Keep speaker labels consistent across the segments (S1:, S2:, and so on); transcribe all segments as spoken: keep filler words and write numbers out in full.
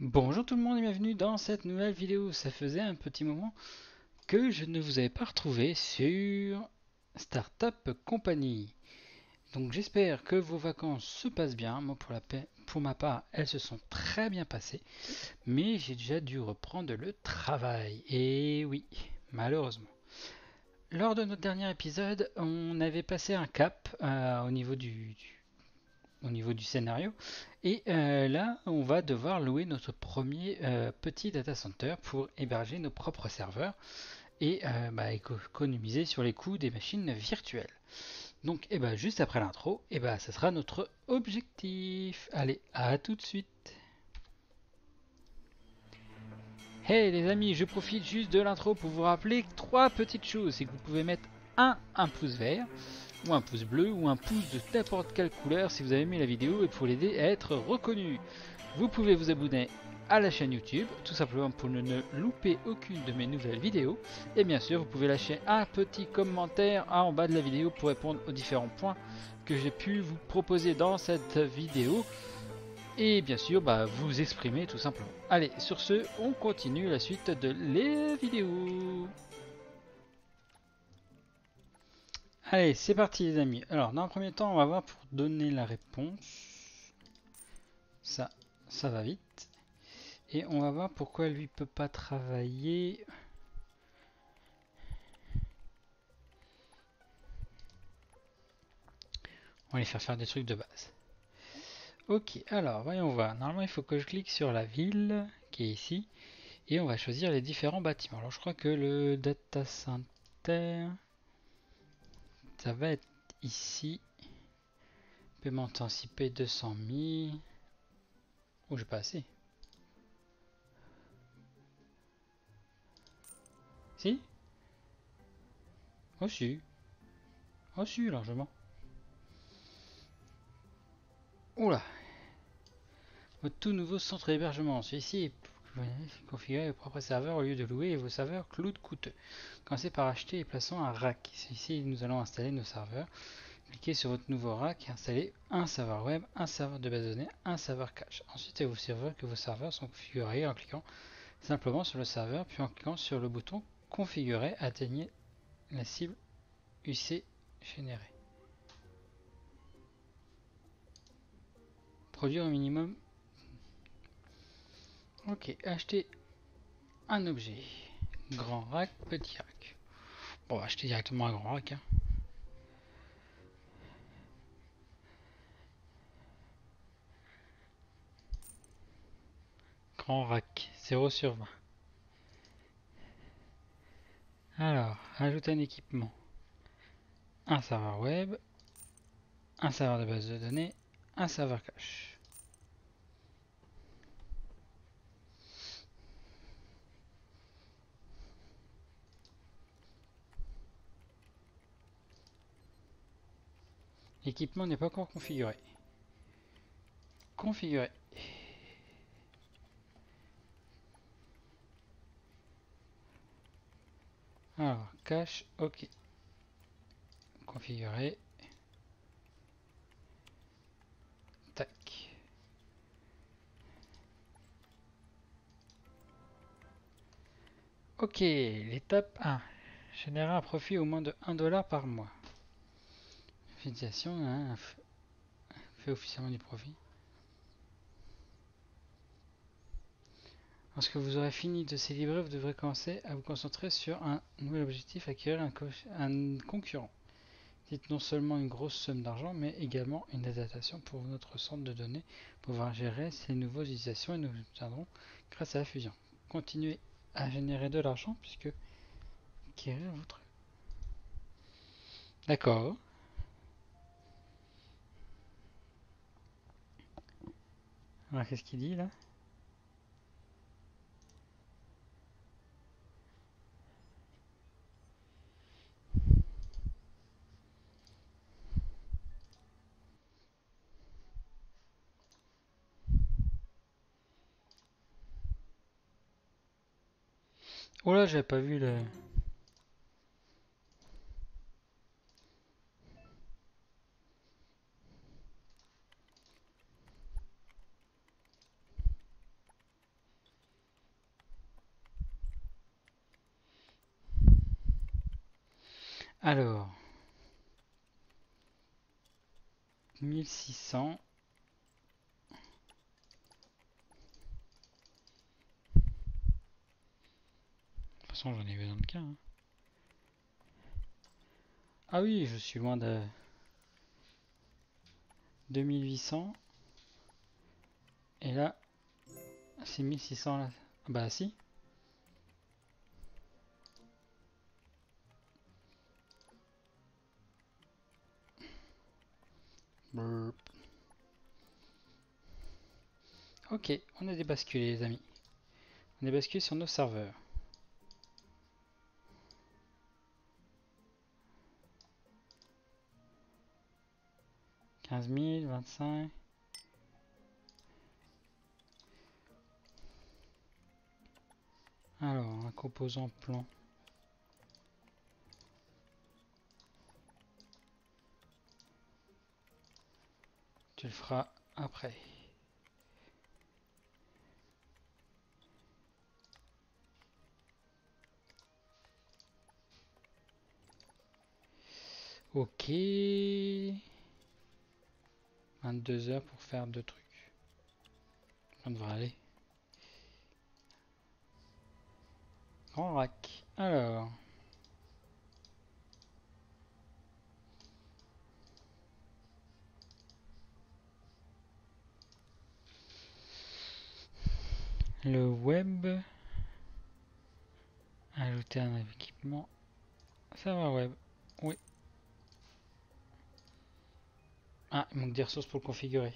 S1: Bonjour tout le monde et bienvenue dans cette nouvelle vidéo. Ça faisait un petit moment que je ne vous avais pas retrouvé sur Startup Company. Donc j'espère que vos vacances se passent bien. Moi pour, la paix, pour ma part, elles se sont très bien passées. Mais j'ai déjà dû reprendre le travail. Et oui, malheureusement. Lors de notre dernier épisode, on avait passé un cap euh, au niveau du, du au niveau du scénario. Et euh, là, on va devoir louer notre premier euh, petit data center pour héberger nos propres serveurs et euh, bah, économiser sur les coûts des machines virtuelles. Donc, et bah, juste après l'intro, et bah, ça sera notre objectif. Allez, à tout de suite. Hey les amis, je profite juste de l'intro pour vous rappeler trois petites choses. C'est que vous pouvez mettre un, un pouce vert, ou un pouce bleu, ou un pouce de n'importe quelle couleur si vous avez aimé la vidéo et pour l'aider à être reconnu. Vous pouvez vous abonner à la chaîne YouTube, tout simplement pour ne louper aucune de mes nouvelles vidéos. Et bien sûr, vous pouvez lâcher un petit commentaire en bas de la vidéo pour répondre aux différents points que j'ai pu vous proposer dans cette vidéo. Et bien sûr, bah, vous exprimer tout simplement. Allez, sur ce, on continue la suite de les vidéos. Allez, c'est parti les amis. Alors, dans un premier temps, on va voir pour donner la réponse. Ça, ça va vite. Et on va voir pourquoi lui peut pas travailler. On va les faire faire des trucs de base. Ok, alors voyons voir. Normalement, il faut que je clique sur la ville qui est ici. Et on va choisir les différents bâtiments. Alors, je crois que le data center, ça va être ici. Paiement anticipé deux cent mille. Oh, j'ai pas assez. Si? Oh, si. Oh, si, largement. Oula. Votre tout nouveau centre d'hébergement. Celui-ci est configurer vos propres serveurs au lieu de louer vos serveurs cloud coûteux. Commencez par acheter et plaçons un rack. Ici, nous allons installer nos serveurs. Cliquez sur votre nouveau rack et installez un serveur web, un serveur de base de données, un serveur cache. Ensuite, vous servez que vos serveurs sont configurés en cliquant simplement sur le serveur, puis en cliquant sur le bouton configurer, atteignez la cible U C générée. Produire au minimum. Ok, acheter un objet. Grand rack, petit rack. Bon, on va acheter directement un grand rack. Hein. Grand rack, zéro sur vingt. Alors, ajouter un équipement. Un serveur web, un serveur de base de données, un serveur cache. L'équipement n'est pas encore configuré. Configurer. Alors, cache, ok. Configurer. Tac. Ok, l'étape un. Générer un profit au moins de un dollar par mois. Fidélisation, hein, fait officiellement du profit. Lorsque vous aurez fini de célébrer, vous devrez commencer à vous concentrer sur un nouvel objectif, acquérir un, un concurrent. Dites non seulement une grosse somme d'argent, mais également une adaptation pour notre centre de données pour pouvoir gérer ces nouvelles utilisations et nous obtiendrons grâce à la fusion. Continuez à générer de l'argent puisque acquérir votre... D'accord. Alors qu'est-ce qu'il dit là? Oh là, j'avais pas vu le... Alors, mille six cents. De toute façon, j'en ai besoin de qu'un. Hein. Ah oui, je suis loin de deux mille huit cents. Et là, c'est mille six cents là. Bah si. Burp. Ok, on a débasculé les amis. On est basculé sur nos serveurs. quinze mille, vingt-cinq. Alors, un composant plan. Tu le feras après. Ok. vingt-deux heures pour faire deux trucs. Ça devrait aller. Grand rack. Alors. Le web. Ajouter un équipement. Serveur web. Oui. Ah, il manque des ressources pour le configurer.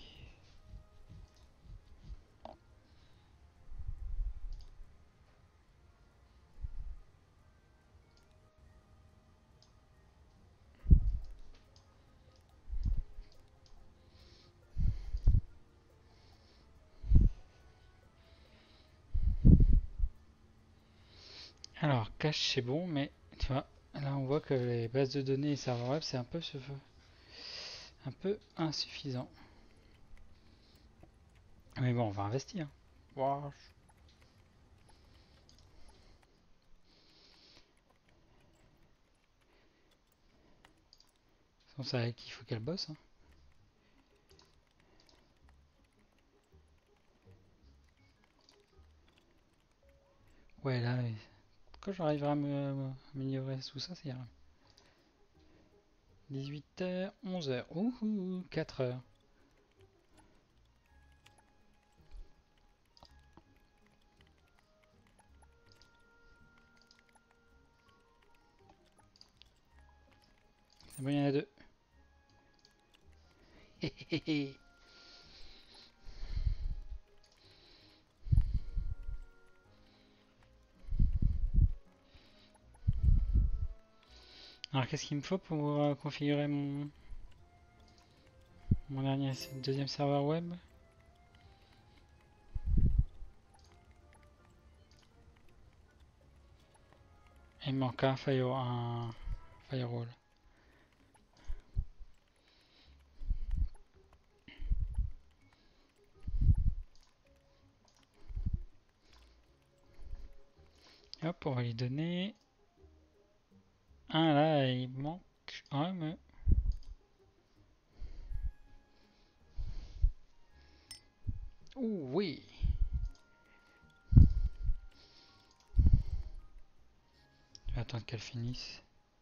S1: Alors, cache c'est bon, mais tu vois, là on voit que les bases de données et serveurs web c'est un peu ce un peu insuffisant. Mais bon, on va investir. Wow. C'est avec qu'il faut qu'elle bosse. Hein. Ouais, là, quand j'arriverai à m'améliorer tout ça, c'est dix-huit heures, onze heures. Ouhou, quatre heures. C'est bon, il y en a deux. Alors, qu'est-ce qu'il me faut pour euh, configurer mon, mon dernier, deuxième serveur web? Il me manque un, fire, un firewall. Hop, on va lui donner un là, il manque un, mais ouh oui. Je vais attendre qu'elle finisse.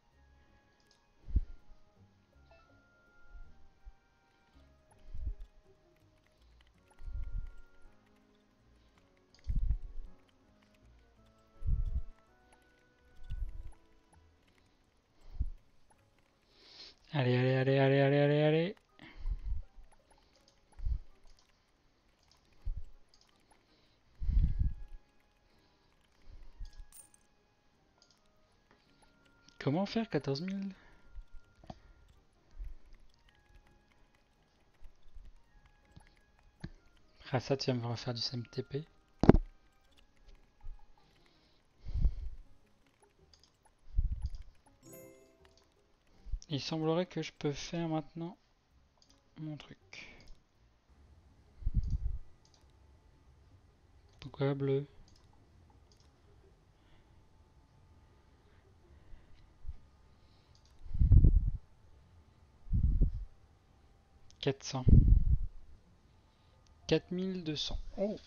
S1: Allez, allez, allez, allez, allez, allez, allez. Comment faire quatorze mille? Ah ça, tu vas me refaire du S M T P. Il semblerait que je peux faire maintenant mon truc. Pourquoi bleu? quatre cents. quatre mille deux cents. Oh,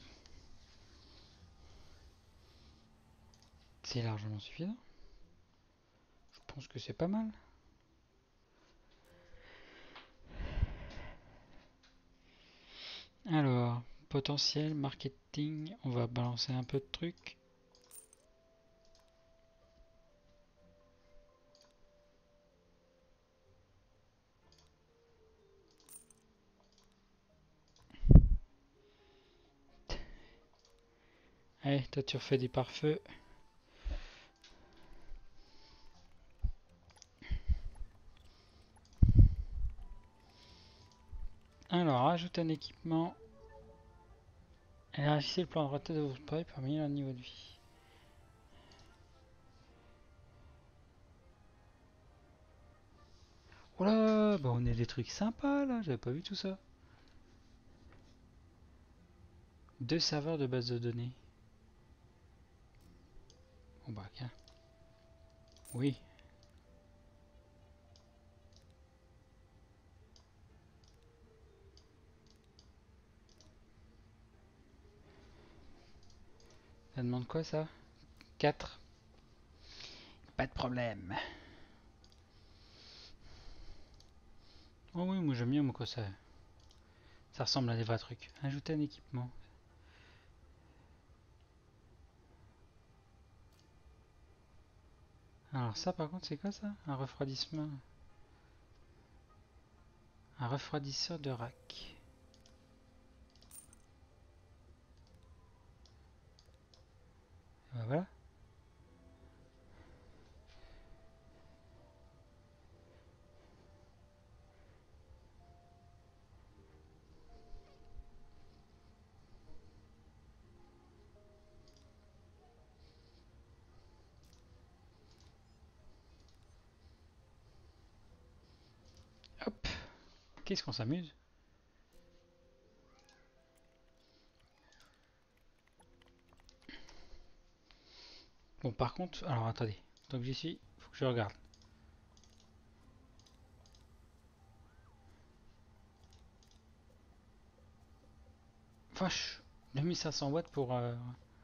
S1: c'est largement suffisant. Je pense que c'est pas mal. Alors, potentiel, marketing, on va balancer un peu de trucs. Allez, toi tu refais des pare-feux. Alors, ajoute un équipement. Élargissez le plan de retrait de votre appareil pour améliorer le niveau de vie. Oh là, bah on a des trucs sympas là, j'avais pas vu tout ça. Deux serveurs de base de données. Bon bah tiens. Oui. Ça demande quoi ça? Quatre. Pas de problème. Oh oui, moi j'aime bien moi quoi ça. Ça ressemble à des vrais trucs. Ajouter un équipement. Alors ça par contre c'est quoi ça? Un refroidissement. Un refroidisseur de rack. Ben voilà. Hop. Qu'est-ce qu'on s'amuse? Bon par contre, alors attendez. Tant que j'y suis, faut que je regarde. Vache, deux mille cinq cents watts pour... Euh,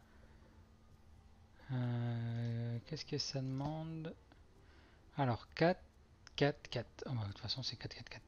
S1: euh, Qu'est-ce que ça demande? Alors quatre, quatre, quatre. Oh, bah, de toute façon c'est quatre, quatre, quatre.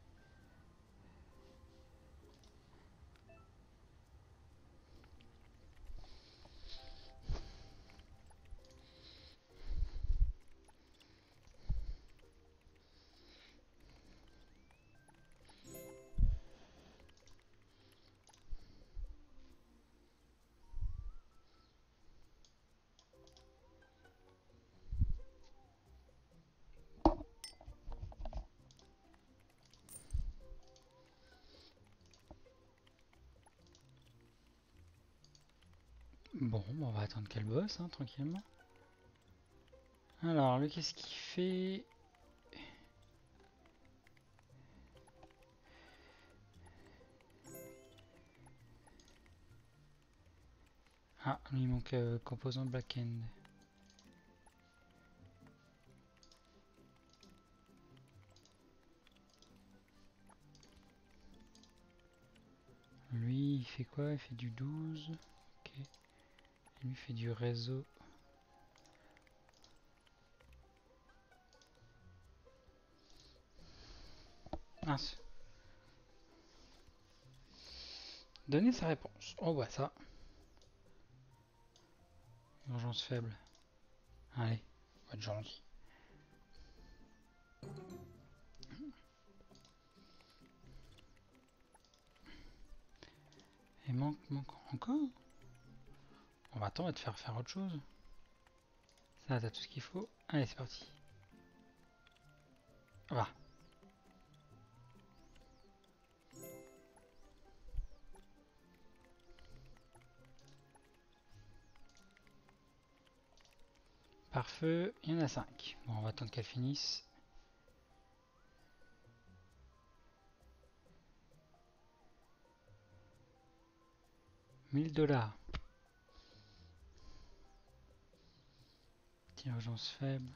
S1: Bon, on va attendre qu'elle bosse hein, tranquillement. Alors, le qu'est-ce qu'il fait? Ah, il manque euh, composant back-end. Lui, il fait quoi? Il fait du douze. Ok. Lui, il fait du réseau. Mince. Donner sa réponse. Oh bah ça. Urgence faible. Allez, on va être gentil. Et manque, manque encore. On va attendre et te faire faire autre chose. Ça, t'as tout ce qu'il faut. Allez, c'est parti. Va. Pare-feu, il y en a cinq. Bon, on va attendre qu'elle finisse. mille dollars. Urgence faible.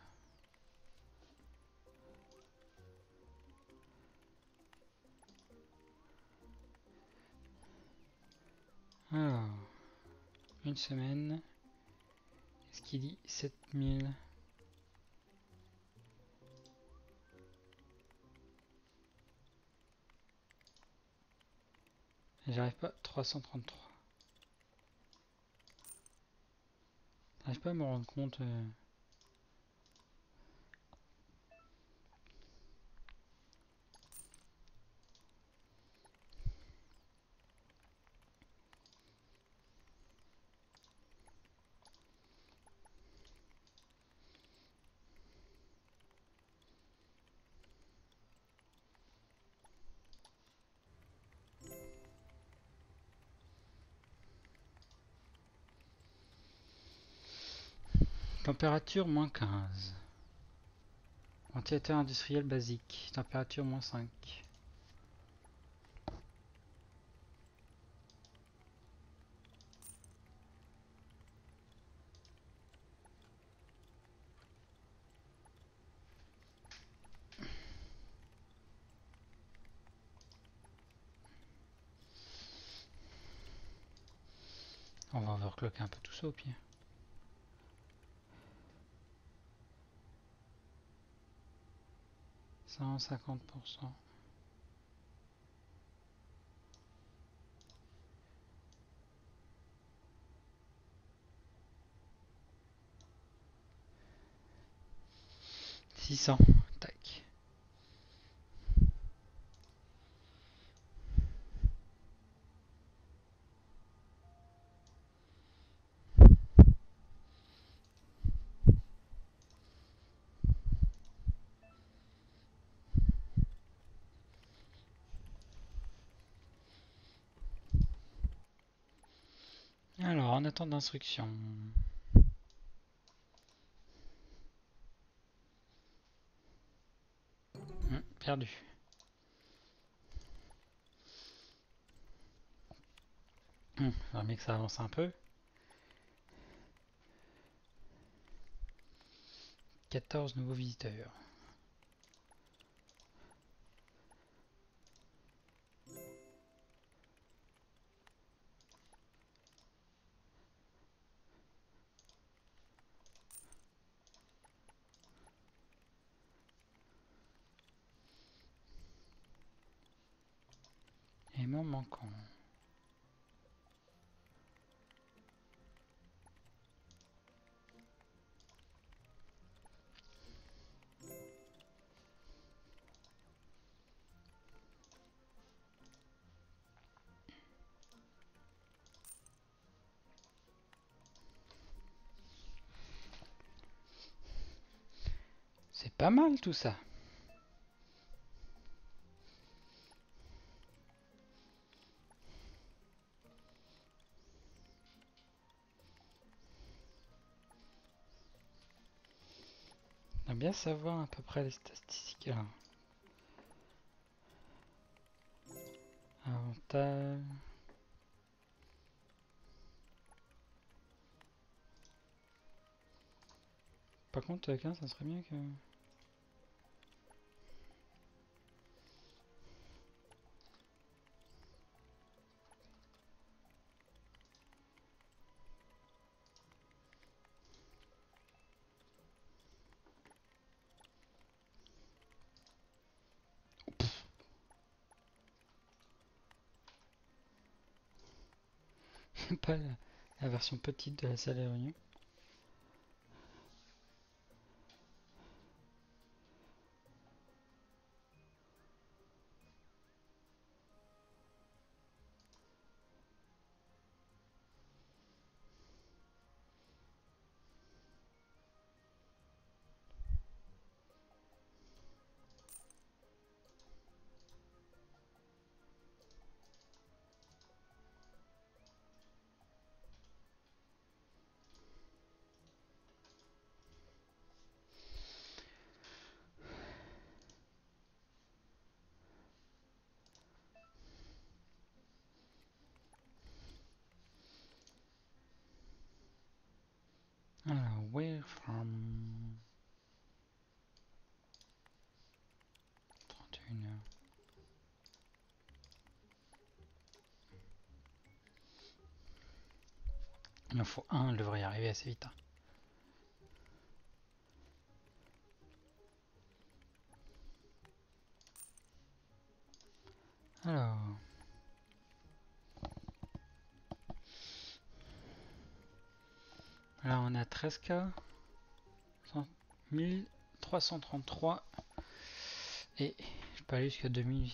S1: Alors, une semaine. Est-ce qu'il dit sept mille? J'arrive pas. trois cent trente-trois. J'arrive pas à me rendre compte. Euh... Température moins quinze. Ventilateur industriel basique. Température moins cinq. On va overclocker un peu tout ça au pire. cent cinquante pour cent. six cents. Tac. Alors, en attente d'instruction. Hum, perdu. Hum, j'aimerais bien que ça avance un peu. quatorze nouveaux visiteurs. Aimant manquant. C'est pas mal tout ça. On va bien savoir à peu près les statistiques là. Avantage. Par contre, quinze, ça serait bien que... pas la, la version petite de la salle de réunion. Alors, where from... trente et une heures. Il en faut un, elle devrait y arriver assez vite. Hein. Alors... Là on a treize K. mille trois cent trente-trois. Et je peux aller jusqu'à deux mille.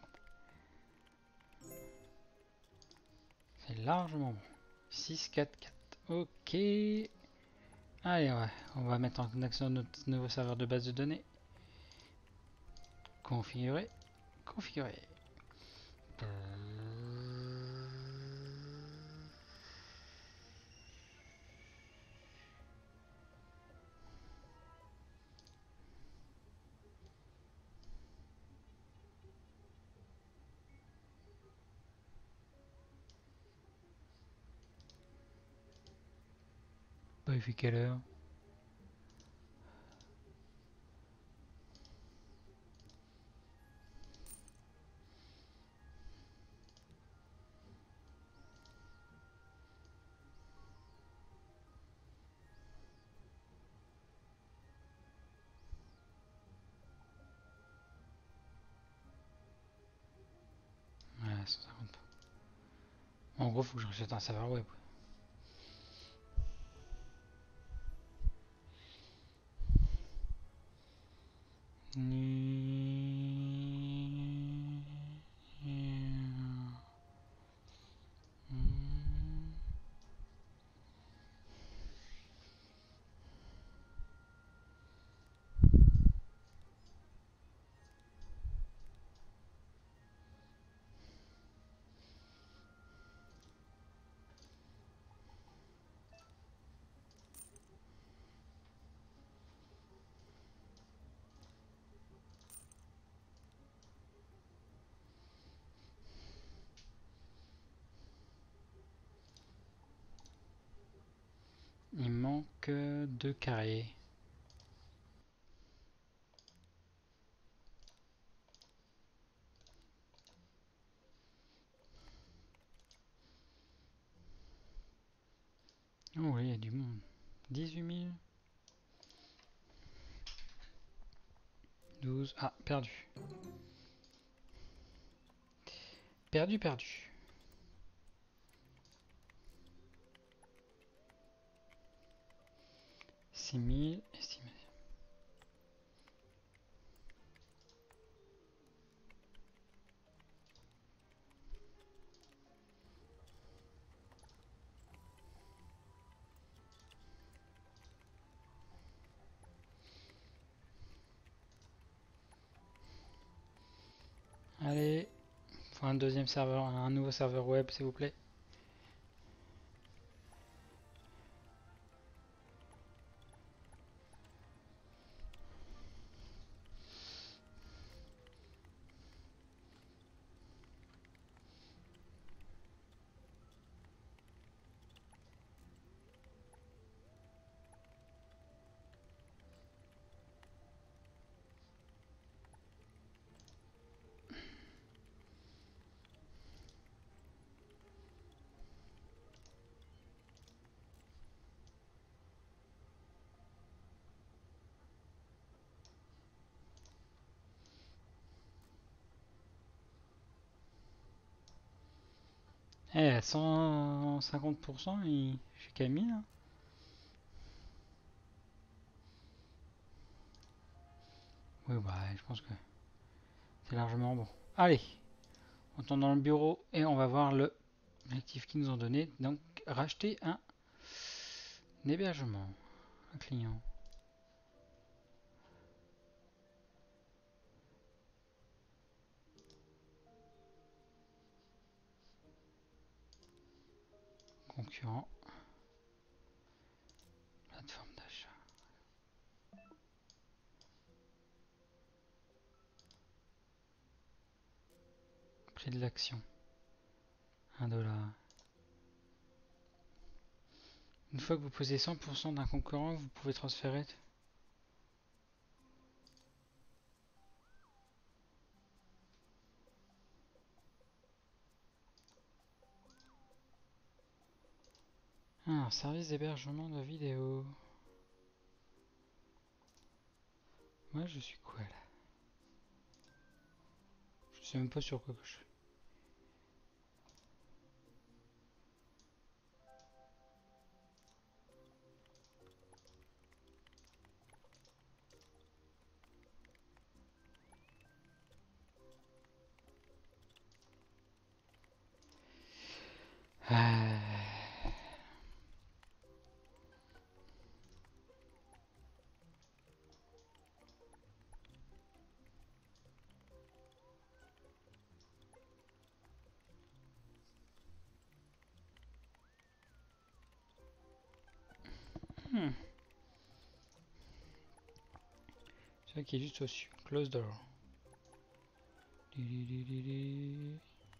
S1: C'est largement bon. six, quatre, quatre. Ok. Allez, ouais. On va mettre en connexion notre nouveau serveur de base de données. Configurer. Configurer. Bah, il fait quelle heure? Ouais, cent cinquante. En gros, faut que je rachète un serveur web. Il manque deux carrés. Oh oui, il y a du monde. dix-huit mille. douze. Ah, perdu. Perdu, perdu. six mille. Estimé. Allez, faut un deuxième serveur, un nouveau serveur web, s'il vous plaît. Eh, à cent cinquante pour cent, il... je suis Camille là. Oui, bah, je pense que c'est largement bon. Allez, on tourne dans le bureau et on va voir le l'actif qu'ils nous ont donné. Donc, racheter un hébergement, un client. Concurrent. Plateforme d'achat. Prix de l'action. un dollar. Une fois que vous posez cent pour cent d'un concurrent, vous pouvez transférer. Alors, service d'hébergement de vidéo. Moi, je suis quoi là? Je sais même pas sur quoi que je suis. Euh... Hmm. C'est vrai qu'il est juste au-dessus. Close door. Li, li, li, li, li.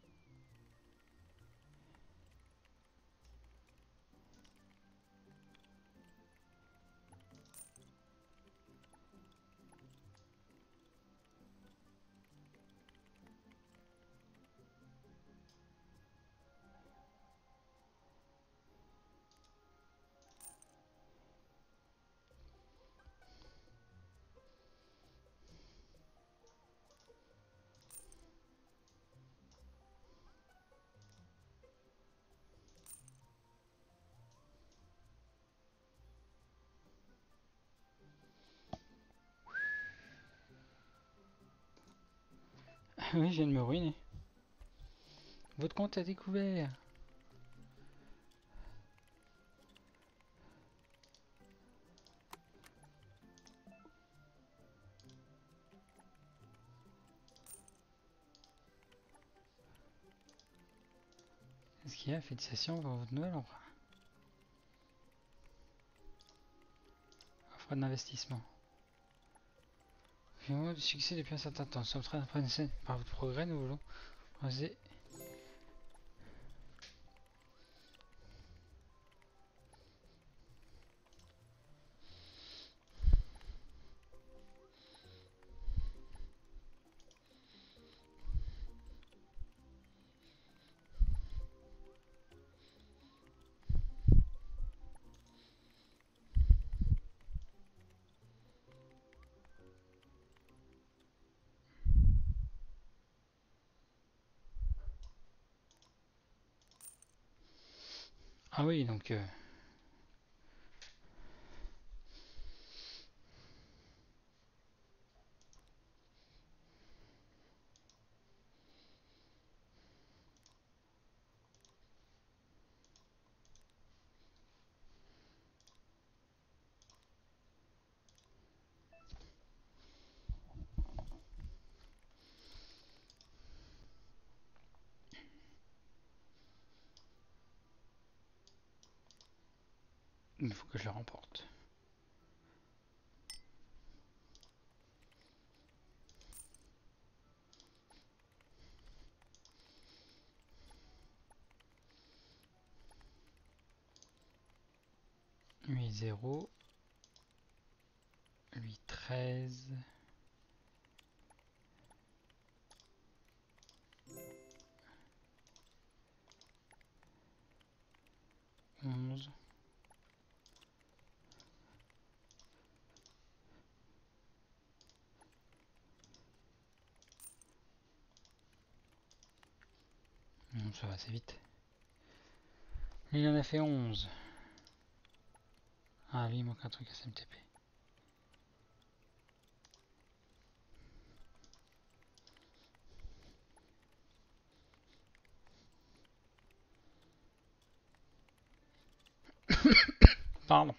S1: Oui, je viens de me ruiner. Votre compte a découvert. Qu'est-ce qu'il y a? Félicitations pour votre nouvel emprunt. Offre d'investissement. Film de succès depuis un certain temps. Nous sommes très impressionnés par votre progrès. Nous voulons oser. Ah oui, donc... Euh... Il faut que je le remporte. huit zéro. huit treize. onze. Non, ça va assez vite. Il en a fait onze. Ah oui, il manque un truc à S M T P. Pardon.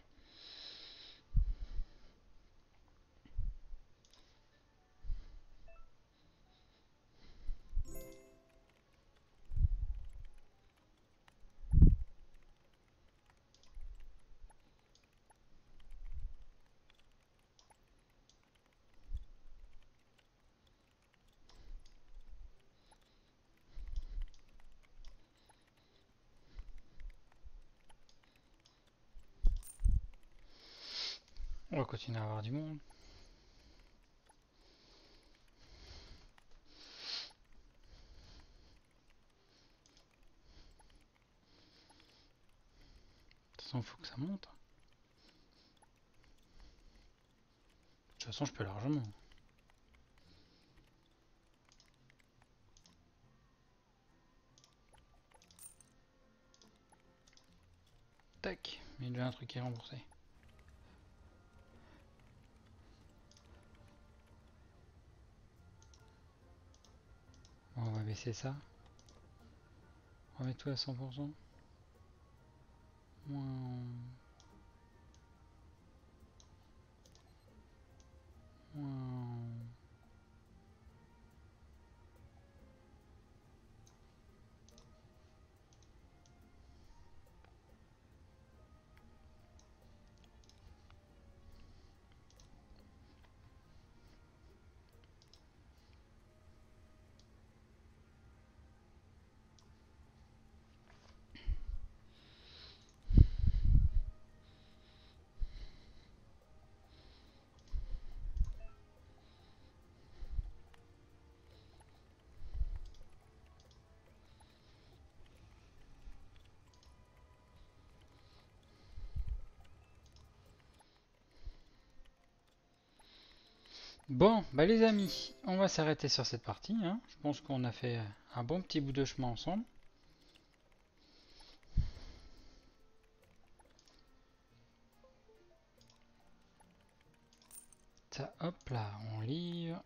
S1: On va continuer à avoir du monde. De toute façon, il faut que ça monte. De toute façon, je peux largement. Tac, il y a déjà un truc qui est remboursé. Bon, on va baisser ça. Remets-toi à cent pour cent. Moins... Moins... Bon, bah les amis, on va s'arrêter sur cette partie. Hein. Je pense qu'on a fait un bon petit bout de chemin ensemble. Ça, hop là, on livre.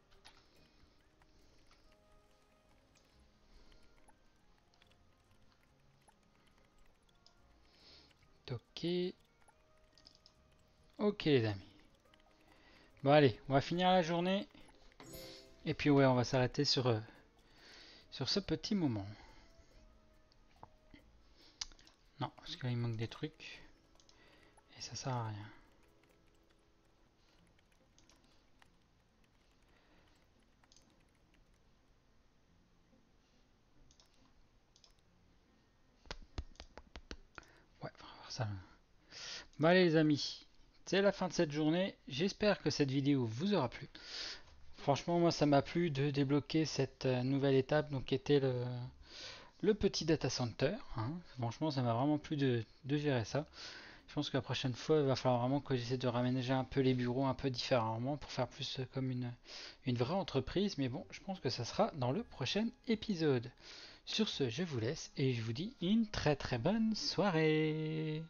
S1: Ok. Ok les amis. Bon allez, on va finir la journée. Et puis ouais, on va s'arrêter sur, euh, sur ce petit moment. Non, parce que là il manque des trucs. Et ça sert à rien. Ouais, on va voir ça. Bon allez les amis, c'est la fin de cette journée. J'espère que cette vidéo vous aura plu. Franchement, moi ça m'a plu de débloquer cette euh, nouvelle étape, donc qui était le, le petit data center. Hein. Franchement, ça m'a vraiment plu de, de gérer ça. Je pense que la prochaine fois, il va falloir vraiment que j'essaie de raménager un peu les bureaux un peu différemment pour faire plus comme une, une vraie entreprise. Mais bon, je pense que ça sera dans le prochain épisode. Sur ce, je vous laisse et je vous dis une très très bonne soirée.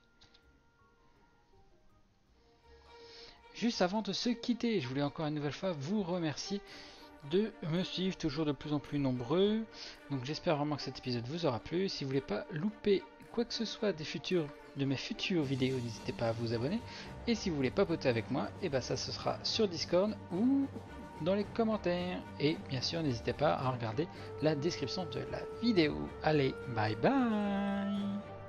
S1: Juste avant de se quitter, je voulais encore une nouvelle fois vous remercier de me suivre toujours de plus en plus nombreux. Donc j'espère vraiment que cet épisode vous aura plu. Si vous voulez pas louper quoi que ce soit des futurs, de mes futures vidéos, n'hésitez pas à vous abonner. Et si vous voulez papoter avec moi, et ben ça ce sera sur Discord ou dans les commentaires. Et bien sûr, n'hésitez pas à regarder la description de la vidéo. Allez, bye bye.